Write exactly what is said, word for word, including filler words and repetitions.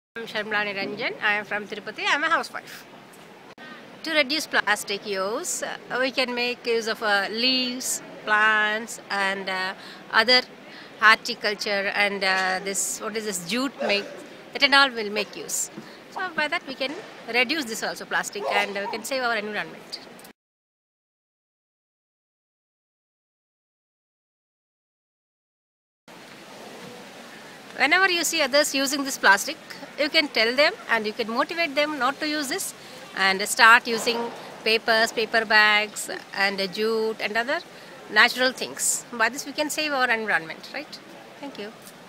I'm Sharmila Niranjan. I am from Tirupati. I am a housewife. To reduce plastic use, uh, we can make use of uh, leaves, plants, and uh, other horticulture and uh, this what is this jute make that and all will make use. So by that we can reduce this also plastic and we can save our environment. Whenever you see others using this plastic, you can tell them and you can motivate them not to use this and start using papers, paper bags and jute and other natural things. By this we can save our environment, right? Thank you.